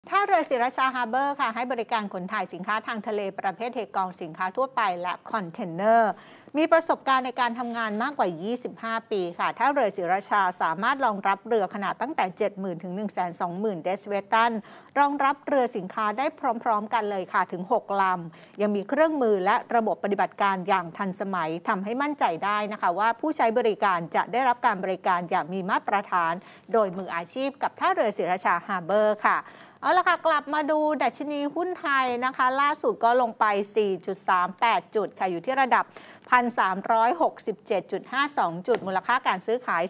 ท่าเรือศรีราชาฮาร์เบอร์ค่ะให้บริการขนถ่ายสินค้าทางทะเลประเภทเทกองสินค้าทั่วไปและคอนเทนเนอร์มีประสบการณ์ในการทำงานมากกว่า 25 ปีค่ะท่าเรือศรีราชาสามารถรองรับเรือขนาดตั้งแต่ 70,000 ถึง 120,000 เดซิเวตันรองรับเรือสินค้าได้พร้อมๆกันเลยค่ะถึง 6 ลำยังมีเครื่องมือและระบบปฏิบัติการอย่างทันสมัยทำให้มั่นใจได้นะคะว่าผู้ใช้บริการจะได้รับการบริการอย่างมีมาตรฐานโดยมืออาชีพกับท่าเรือศรีราชาฮาร์เบอร์ค่ะเอาละค่ะกลับมาดูดัชนีหุ้นไทยนะคะล่าสุดก็ลงไป 4.38 จุดค่ะอยู่ที่ระดับ 1,367.52 จุดมูลค่าการซื้อขาย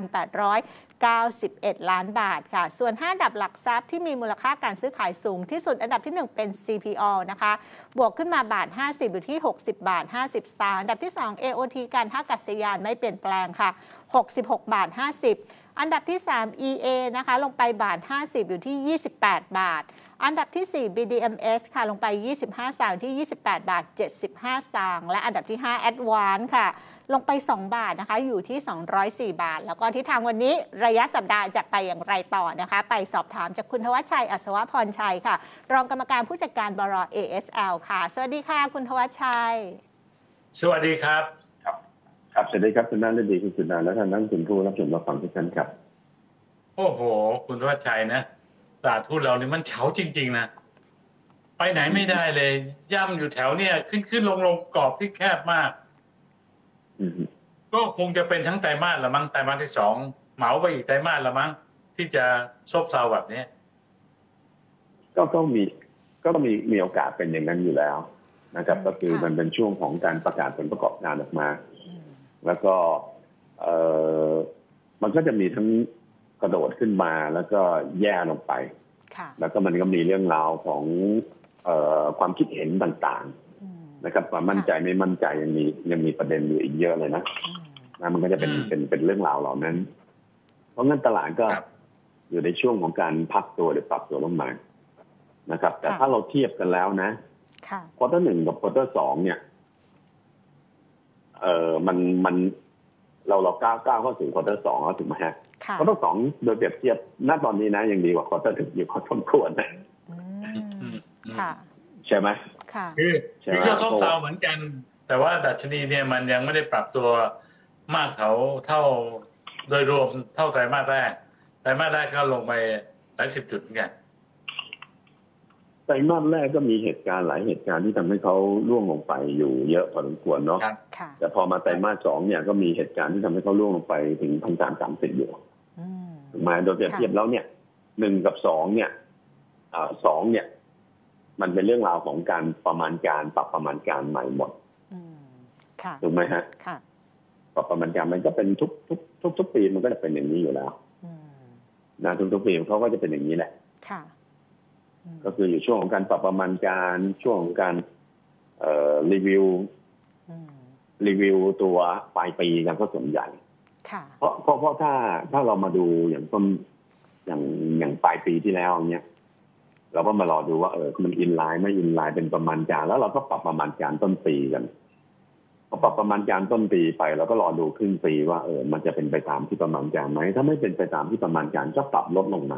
4,891 ล้านบาทค่ะส่วน 5 อันดับหลักทรัพย์ที่มีมูลค่าการซื้อขายสูงที่สุดอันดับที่ 1 เป็น CPO นะคะบวกขึ้นมาบาท 50 อยู่ที่ 60 บาท 50 สตางค์อันดับที่ 2 AOT การท่าอากาศยานไม่เปลี่ยนแปลงค่ะ 66 บาท 50อันดับที่ 3 EA นะคะลงไปบาท 50 อยู่ที่ 28 บาทอันดับที่ 4 BDMs ค่ะลงไป 25 สตางค์ที่ 28 บาท 75 สตางค์และอันดับที่ 5 Advance ค่ะลงไป 2 บาทนะคะอยู่ที่ 204 บาทแล้วก็ทิศทางวันนี้ระยะสัปดาห์จะไปอย่างไรต่อนะคะไปสอบถามจากคุณธวัชชัย อัศวพรชัยค่ะรองกรรมการผู้จัดการบล. ASL ค่ะสวัสดีค่ะคุณธวัชชัยสวัสดีครับครับสวัสดีครับคุณนันท์ดีคุณสุนันท์และท่านนักลงทุนผู้รับชมรับฟังทุกท่านครับโอ้โหคุณธวัชชัยนะตลาดหุ้นเรานี่มันเฉาจริงๆนะไปไหนไม่ได้เลยย่ำอยู่แถวเนี่ยขึ้นลงกรอบที่แคบมากก็คงจะเป็นทั้งไตรมาสละมั้งไตรมาสที่2เหมาไปอีกไตรมาสละมั้งที่จะซบเซาแบบนี้ก็มีโอกาสเป็นอย่างนั้นอยู่แล้วนะครับก็คือมันเป็นช่วงของการประกาศผลประกอบการออกมาแล้วก็มันก็จะมีทั้งกระโดดขึ้นมาแล้วก็แย่ลงไปแล้วก็มันก็มีเรื่องราวของความคิดเห็นต่างๆนะครับความมั่นใจไม่มั่นใจยังมีประเด็นอยู่อีกเยอะเลยนะมันก็จะเป็นเรื่องราวเหล่านั้นเพราะงั้นตลาดก็อยู่ในช่วงของการพักตัวหรือปรับตัวลงมานะครับแต่ถ้าเราเทียบกันแล้วนะควอเตอร์ 1กับควอเตอร์ 2เนี่ยมันเราก้าวเข้าสู่ควอเตอร์ 2แล้วถูกไหมฮะควอเตอร์ 2โดยเปรียบเทียบณตอนนี้นะยังดีกว่าควอเตอร์ 1อยู่พอสมควรนะใช่ไหมคือก็ซบเซาเหมือนกันแต่ว่าดัชนีเนี่ยมันยังไม่ได้ปรับตัวมากเท่าโดยรวมเท่าไตรมาสแรกก็ลงไปหลายสิบจุดเหมือนกันไตรมาสแรกก็มีเหตุการณ์หลายเหตุการณ์ที่ทำให้เขาร่วงลงไปอยู่เยอะพอสมควรเนาะแต่พอมาไตรมาส 2เนี่ยก็มีเหตุการณ์ที่ทำให้เขาร่วงลงไปถึง 1,330 อยู่ถูกไหมโดยเปรียบเทียบแล้วเนี่ย1กับ2เนี่ย2เนี่ยมันเป็นเรื่องราวของการประมาณการปรับประมาณการใหม่หมดถูกไหมฮะปรับประมาณการมันก็เป็นทุกปีมันก็จะเป็นอย่างนี้อยู่แล้วนะทุกปีเขาก็จะเป็นอย่างนี้แหละก็คืออยู่ช่วงของการปรับประมาณการช่วงของการรีวิวตัวปลายปีกันก็ส่วนใหญ่เพราะถ้าเรามาดูอย่างต้นอย่างปลายปีที่แล้วอย่างเงี้ยเราก็มารอดูว่ามันอินไลน์ไม่อินไลน์เป็นประมาณการแล้วเราก็ปรับประมาณการต้นปีกันพอปรับประมาณการต้นปีไปเราก็รอดูครึ่งปีว่ามันจะเป็นไปตามที่ประมาณการไหมถ้าไม่เป็นไปตามที่ประมาณการก็ปรับลดลงมา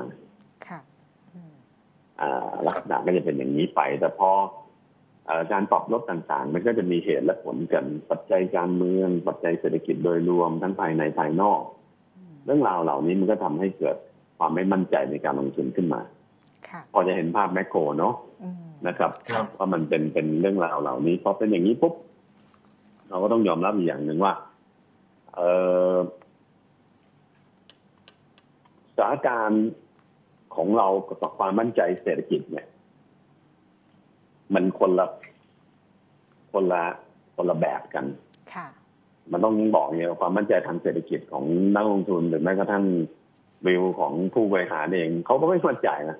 ลักษณะก็จะเป็นอย่างนี้ไปแต่พอการปรับลดต่างๆมันก็จะมีเหตุและผลกันปัจจัยการเมืองปัจจัยเศรษฐกิจโดยรวมทั้งภายในภายนอกเรื่องราวเหล่านี้มันก็ทำให้เกิดความไม่มั่นใจในการลงทุนขึ้นมาพอจะเห็นภาพแมคโครเนาะนะครับว่ามันเป็นเรื่องราวเหล่านี้พอเป็นอย่างนี้ปุ๊บเราก็ต้องยอมรับอีกอย่างหนึ่งว่าสถานการณ์ของเรากับความมั่นใจเศรษฐกิจเนี่ยมันคนละแบบกันมันต้องบอกเนี่ยความมั่นใจทางเศรษฐกิจของนักลงทุนหรือแม้กระทั่งวิวของผู้บริหารเองเขาก็ไม่มั่นใจนะ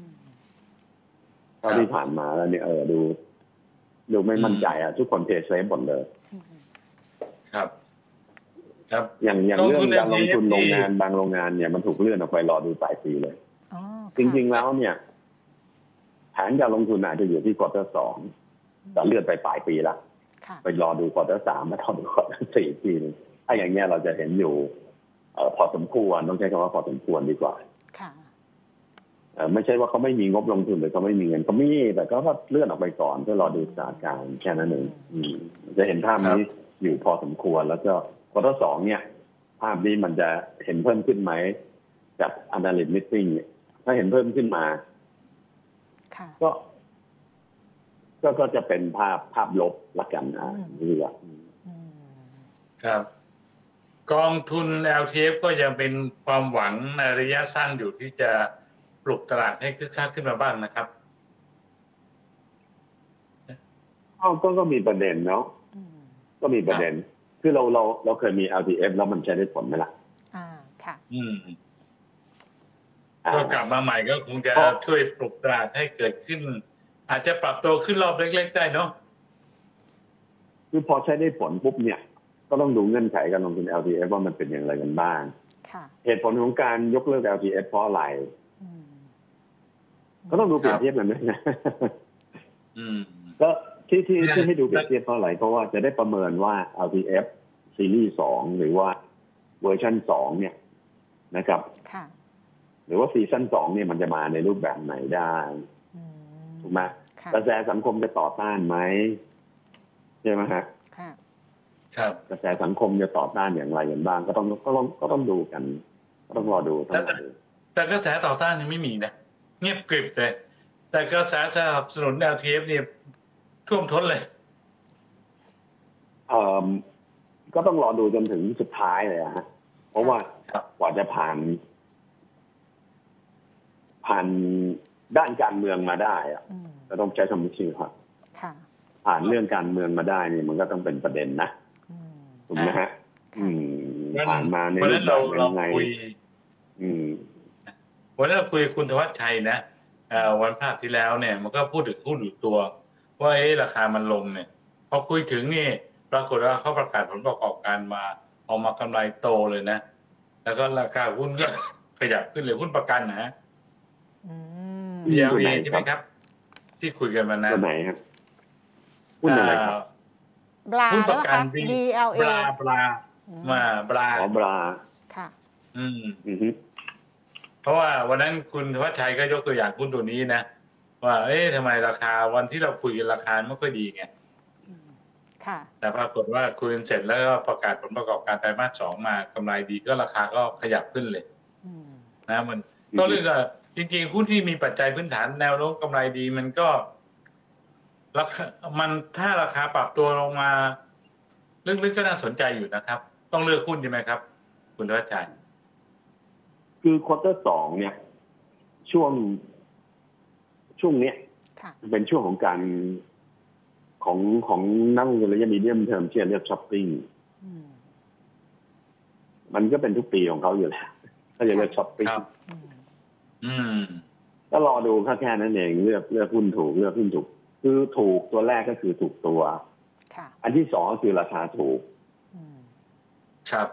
เท่าที่ผ่านมาแล้วเนี่ยดูไม่มั่นใจทุกคนเทเซฟหมดเลยครับอย่างเรื่องการลงทุนโรงงานบางโรงงานเนี่ยมันถูกเลื่อนออกไปรอดูปลายปีเลยจริงๆแล้วเนี่ยแผนการลงทุนอาจจะอยู่ที่ควอเตอร์ 2แต่เลื่อนไปปลายปีแล้วไปรอดูควอเตอร์ 3มาทอดูควอเตอร์ 4ทีนึงถ้าอย่างเงี้ยเราจะเห็นอยู่พอสมควรต้องใช้คำว่าพอสมควรดีกว่าไม่ใช่ว่าเขาไม่มีงบลงทุนหรือเขาไม่มีเงินเขามีแต่ก็เลื่อนออกไปก่อนเพื่อรอดูสถานการณ์แค่นั้นเองจะเห็นภาพนี้อยู่พอสมควรแล้วก็ควอเตอร์ 2เนี่ยภาพนี้มันจะเห็นเพิ่มขึ้นไหมจาก analyst meeting เนี่ยถ้าเห็นเพิ่มขึ้นมาก็จะเป็นภาพลบละกันเรือครับกองทุน LTF ก็ยังเป็นความหวังในระยะสั้นอยู่ที่จะปลุกตลาดให้คึกคักขึ้นมาบ้างนะครับก็มีประเด็นเนาะก็มีประเด็นคือเราเคยมี LTF แล้วมันใช้ได้ผลไหมล่ะค่ะก็กลับมาใหม่ก็คงจะช่วยปลุกตลาดให้เกิดขึ้นอาจจะปรับตัวขึ้นรอบเล็กๆได้เนาะคือพอใช้ได้ผลปุ๊บเนี่ยก็ต้องดูเงื่อนไขการลงทุน LTF ว่ามันเป็นอย่างไรกันบ้างเหตุผลของการยกเลิก LTF เพราะอะไรก็ต้องดูเปรียบเทียบกันด้วยนะก็ที่ให้ดูเปรียบเทียบเพราะอะไรเพราะว่าจะได้ประเมินว่า LTF ซีรีส์2หรือว่าเวอร์ชัน2เนี่ยนะครับหรือว่าซีซั่น2เนี่ยมันจะมาในรูปแบบไหนได้ถูกไหมกระแสสังคมจะต่อต้านไหมใช่ไหมฮะครับกระแสสังคมจะต่อต้านอย่างไรกันบ้างก็ต้องดูกันก็ต้องรอดูแต่กระแสต่อต้านยังไม่มีนะเงียบกริบเลยแต่กระแสสนับสนุน LTF เนี่ยท่วมท้นเลยก็ต้องรอดูจนถึงสุดท้ายเลยฮะเพราะว่ากว่าจะผ่านด้านการเมืองมาได้อะก็ต้องใช้คำชื่อครับผ่านเรื่องการเมืองมาได้เนี่ยมันก็ต้องเป็นประเด็นนะถูกไหมฮะผ่านมาในรูปแบบยังไงวันนั้นเราคุยคุณธวัชชัยนะวันพฤหัสที่แล้วเนี่ยมันก็พูดถึงหุ้นอยู่ตัวว่าราคามันลงเนี่ยพอคุยถึงนี่ปรากฏว่าเขาประกาศผลประกอบการมาออกมากำไรโตเลยนะแล้วก็ราคาหุ้นก็ขยับขึ้นเลยหุ้นประกันนะฮะDLA ใช่ไหมครับที่คุยกันมานะตัวไหนครับหุ้นอะไรครับหุ้นประกัน DLA บลาค่ะเพราะว่าวันนั้นคุณธวัชชัยก็ยกตัวอย่างหุ้นตัวนี้นะว่าทำไมราคาวันที่เราคุยกันราคาไม่ค่อยดีไงแต่ปรากฏว่าคุยเสร็จแล้วก็ประกาศผลประกอบการไตรมาส 2มากำไรดีก็ราคาก็ขยับขึ้นเลยนะมันก็เรื่องจริงๆหุ้นที่มีปัจจัยพื้นฐานแนวโน้มกำไรดีมันก็ราคามันถ้าราคาปรับตัวลงมาลึกๆก็น่าสนใจอยู่นะครับต้องเลือกหุ้นใช่ไหมครับคุณธวัชชัยคือควอเตอร์ 2เนี่ยช่วงเนี้ยเป็นช่วงของการของนักลงทุนระยะมีเดียมเทอมที่เรียกช้อปปิ้งมันก็เป็นทุกปีของเขาอยู่แล้วเขาจะเรียกช้อปปิ้งก็รอดูแค่นั้นเองเลือกหุ้นถูกคือถูกตัวแรกก็คือถูกตัวอันที่2ก็คือราคาถูกครับ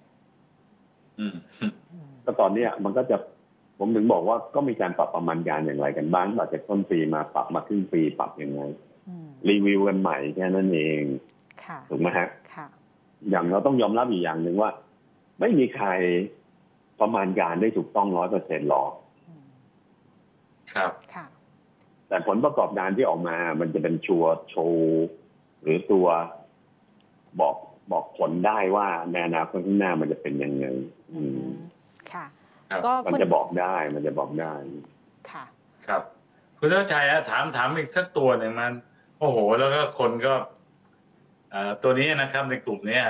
ก็ตอนนี้มันก็จะผมถึงบอกว่าก็มีการปรับประมาณการอย่างไรกันบ้างหลังจากต้นปีมาปรับมาครึ่งปีปรับยังไงรีวิวกันใหม่แค่นั้นเองถูกไหมฮะอย่างเราต้องยอมรับอีกอย่างหนึ่งว่าไม่มีใครประมาณการได้ถูกต้อง 100% หรอกครับแต่ผลประกอบการที่ออกมามันจะเป็นชัวร์โชว์หรือตัวบอกผลได้ว่าในอนาคตข้างหน้ามันจะเป็นยังไงค่ะก็มันจะบอกได้ค่ะครับคุณธวัชชัยถามอีกสักตัวหนึ่งมันโอ้โหแล้วก็คนก็ตัวนี้นะครับในกลุ่มนี้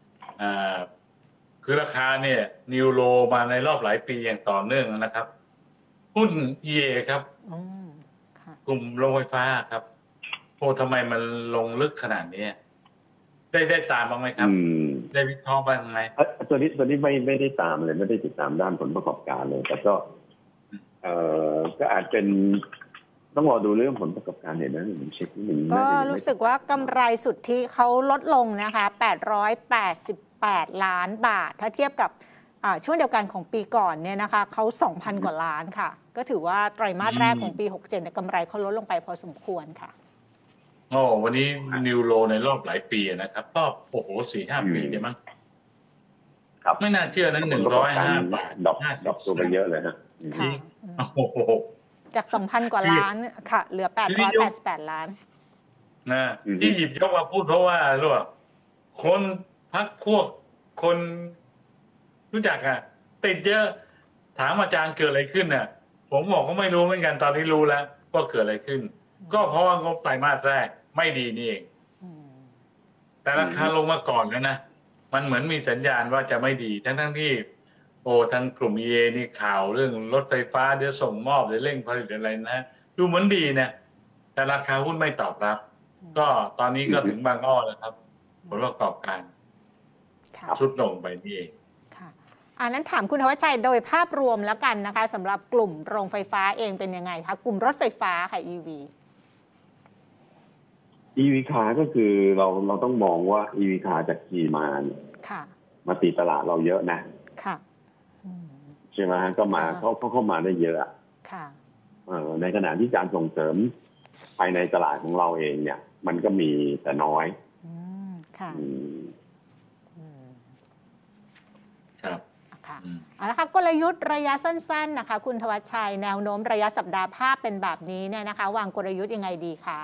คือราคาเนี่ยนิวโลมาในรอบหลายปีอย่างต่อเนื่องนะครับหุ้น EA ครับกลุ่มโรงไฟฟ้าครับโอ้ทำไมมันลงลึกขนาดนี้ได้ตามบ้างไหมครับได้วิเคราะห์บ้างไหมตัวนี้ไม่ได้ตามเลยไม่ได้ติดตามด้านผลประกอบการเลยแต่ก็อาจเป็นต้องรอดูเรื่องผลประกอบการเนี่ยนะผมเช็คนิดนึงก็รู้สึกว่ากำไรสุทธิเขาลดลงนะคะ888 ล้านบาทถ้าเทียบกับช่วงเดียวกันของปีก่อนเนี่ยนะคะเขา 2,000 กว่าล้านค่ะก็ถือว่าไตรมาสแรกของปี67เนี่ยกำไรเขาลดลงไปพอสมควรค่ะวันนี้นิวโลในรอบหลายปีนะครับรอบ4-5 ปีได้มั้งไม่น่าเชื่อนะ105 บาทดรอปตัวไปเยอะเลยฮะค่ะโอ้โหจาก 2,000 กว่าล้านค่ะเหลือ888 ล้านนะที่หยิบยกมาพูดเพราะว่ารู้ว่าคนพักพวกคนรู้จักอ่ะติดเยอะถามอาจารย์เกิดอะไรขึ้นเนี่ยผมบอกก็ไม่รู้เหมือนกันตอนนี้รู้แล้วว่าเกิดอะไรขึ้นก็เพราะว่างบไตรมาสแรกไม่ดีนี่เองแต่ราคาลงมาก่อนแล้วนะมันเหมือนมีสัญญาณว่าจะไม่ดีทั้งที่โอ้ทางกลุ่ม EA นี่ข่าวเรื่องรถไฟฟ้าเดี๋ยวส่งมอบเดี๋ยวเร่งผลิตอะไรนะดูเหมือนดีนะแต่ราคาหุ้นไม่ตอบรับก็ตอนนี้ก็ถึงบางอ้อแล้วครับผลประกอบการชุดลงไปนี่เองอันนั้นถามคุณธวัชชัยโดยภาพรวมแล้วกันนะคะสำหรับกลุ่มโรงไฟฟ้าเองเป็นยังไงคะกลุ่มรถไฟฟ้าค่ะ EV คาก็คือเราต้องมองว่า EV คาจากจีนมาตีตลาดเราเยอะนะค่ะใช่ไหมก็มาเขาเข้ามาได้เยอะค่ะในขณะที่การส่งเสริมภายในตลาดของเราเองเนี่ยมันก็มีแต่น้อยค่ะครับค่ะเอาละค่ะกลยุทธ์ระยะสั้นๆนะคะคุณธวัชชัยแนวโน้มระยะสัปดาห์ภาพเป็นแบบนี้เนี่ยนะคะวางกลยุทธ์ยังไงดีคะ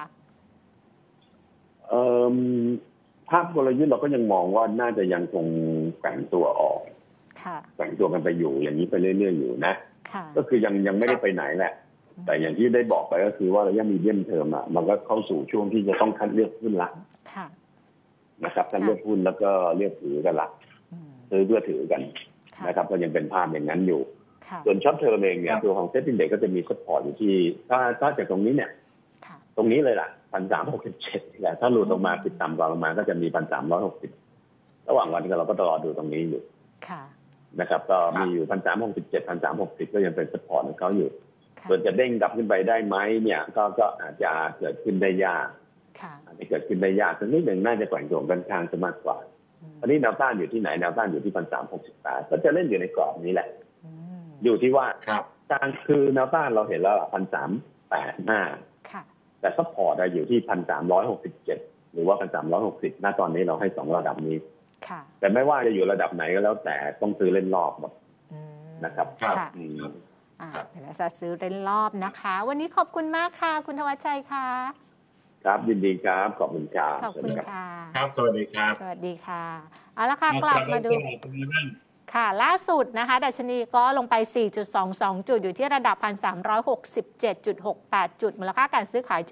ภาพกลยุทธ์เราก็ยังมองว่าน่าจะยังคงแข่งตัวออกแข่งตัวกันไปอยู่อย่างนี้ไปเรื่อยๆอยู่นะก็คือยังไม่ได้ไปไหนแหละแต่อย่างที่ได้บอกไปก็คือว่าระยะมีเดียมเทอมอ่ะมันก็เข้าสู่ช่วงที่จะต้องคัดเลือกหุ้นละนะครับคัดเลือกหุ้นแล้วก็เลือกถือกันละซื้อเพื่อถือกันนะครับก็ยังเป็นภาพอย่างนั้นอยู่ส่วนช็อตเทอมเองเนี่ยตัวของเซ็ตอินเด็กซ์ก็จะมีซัพพอร์ตอยู่ที่ถ้าจากตรงนี้เนี่ยตรงนี้เลยล่ะ1,367แหละถ้าหลุดลงมาติดต่ำกว่าลงมาก็จะมี1,360ระหว่างวันก็เราก็รอดูตรงนี้อยู่นะครับก็มีอยู่1,367 1,360ก็ยังเป็นซัพพอร์ตของเขาอยู่ส่วนจะเด้งกลับขึ้นไปได้ไหมเนี่ยก็อาจจะเกิดขึ้นได้ยากอาจจะเกิดขึ้นได้ยากสักนิดหนึ่งน่าจะแกว่งตัวกันทางจะมากกว่าตอนนี้แนวต้านอยู่ที่ไหนแนวต้านอยู่ที่1,368ก็จะเล่นอยู่ในกรอบนี้แหละอยู่ที่ว่าการคือแนวต้านเราเห็นแล้ว1,385แต่ซัพพอร์ตอยู่ที่1,367หรือว่า1,360ณตอนนี้เราให้2ระดับนี้แต่ไม่ว่าจะอยู่ระดับไหนก็แล้วแต่ต้องซื้อเล่นรอบหมดนะครับเดี๋ยวจะซื้อเล่นรอบนะคะวันนี้ขอบคุณมากค่ะคุณธวัชชัยค่ะครับยินดีครับขอบคุณครับขอบคุณค่ะครับสวัสดีครับสวัสดีค่ะเอาละค่ะกลับมาดูค่ะล่าสุดนะคะดัชนีก็ลงไป 4.22 จุดอยู่ที่ระดับ 1,367.68 จุดมูลค่าการซื้อขาย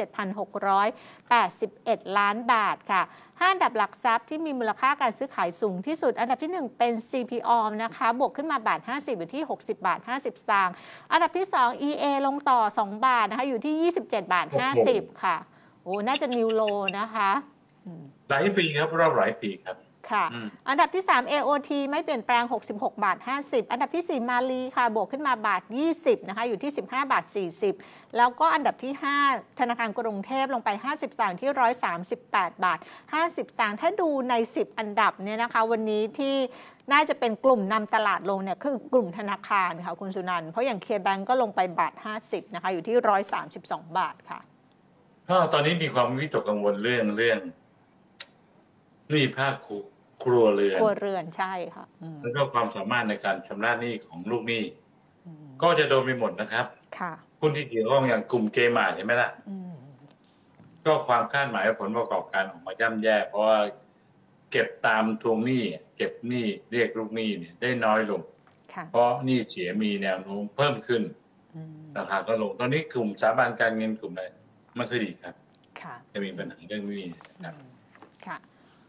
7,681 ล้านบาทค่ะ5อันดับหลักทรัพย์ที่มีมูลค่าการซื้อขายสูงที่สุดอันดับที่1เป็น CPO นะคะบวกขึ้นมาบาท50อยู่ที่60บาท50สตางค์อันดับที่2 EA ลงต่อ2บาทนะคะอยู่ที่27บาท50ค่ะโอ้น่าจะนิวโลนะคะหลายปีครับรอบหลายปีครับค่ะอันดับที่3 AOT ไม่เปลี่ยนแปลง66บาท50อันดับที่4มาลีค่ะบวกขึ้นมาบาท20นะคะอยู่ที่15บาท40แล้วก็อันดับที่5ธนาคารกรุงเทพลงไป50สตางค์ที่138บาท50สตางค์ถ้าดูใน10อันดับเนี่ยนะคะวันนี้ที่น่าจะเป็นกลุ่มนำตลาดลงเนี่ยคือกลุ่มธนาคารค่ะคุณสุนันท์เพราะอย่าง K-Bank ก็ลงไปบาท50นะคะอยู่ที่132บาทค่ะตอนนี้มีความวิตกกังวลเรื่องหนี้ภาคครัวเรือนใช่ค่ะแล้วก็ความสามารถในการชำระหนี้ของลูกหนี้ก็จะโดนไปหมดนะครับค่ะหุ้นที่เกี่ยวข้องอย่างกลุ่มเจมาร์เห็นไหมล่ะก็ความคาดหมายผลประกอบการออกมาย่ำแย่เพราะว่าเก็บตามทวงหนี้เก็บหนี้เรียกลูกหนี้เนี่ยได้น้อยลงเพราะหนี้เสียมีแนวโน้มเพิ่มขึ้นราคาก็ลงตอนนี้กลุ่มสถาบันการเงินกลุ่มไหนไม่ค่อยดีครับจะมีปัญหาเรื่องหนี้ครับค่ะ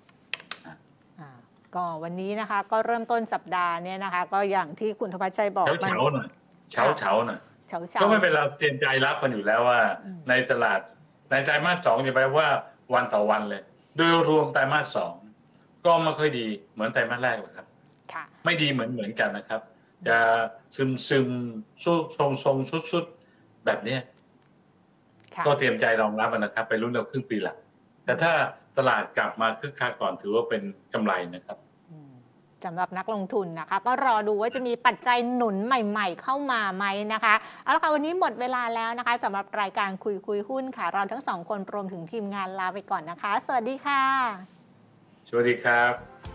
ก็วันนี้นะคะก็เริ่มต้นสัปดาห์เนี่ยนะคะก็อย่างที่คุณธวัชชัยบอกมันเฉาหน่อยก็ไม่เป็นเราเตรียมใจรับกันอยู่แล้วว่าในตลาดในไตรมาส2อย่าไปว่าวันต่อวันเลยโดยรวมไตรมาส2ก็ไม่ค่อยดีเหมือนไตรมาสแรกหรอกครับไม่ดีเหมือนกันนะครับจะซึมทรงสุดแบบนี้ก็เตรียมใจรองรับนะครับไปรุ่นเราครึ่งปีหลังแต่ถ้าตลาดกลับมาคึกคักก่อนถือว่าเป็นกำไรนะครับสำหรับนักลงทุนนะคะก็รอดูว่าจะมีปัจจัยหนุนใหม่ๆเข้ามาไหมนะคะเอาละค่ะวันนี้หมดเวลาแล้วนะคะสำหรับรายการคุยหุ้นค่ะเราทั้งสองคนรวมถึงทีมงานลาไปก่อนนะคะสวัสดีค่ะสวัสดีครับ